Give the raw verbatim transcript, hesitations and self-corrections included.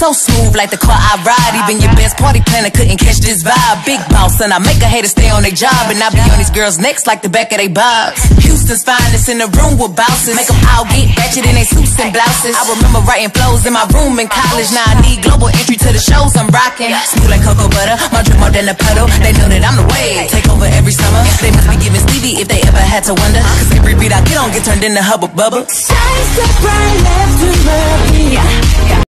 so smooth like the car I ride. Even your best party planner couldn't catch this vibe. Big boss and I make a hater stay on their job, and I be on these girls' necks like the back of their bobs. Houston's finest in the room with bouncers, make them all get ratchet in their suits and blouses. I remember writing flows in my room in college. Now I need global entry to the shows I'm rocking. Smooth like cocoa butter, my drip more than a puddle. They know that I'm the wave, take over every summer. They must be giving Stevie if they ever had to wonder, cause every beat I get on get turned into Hubba Bubba. Shine so bright, left to my beat.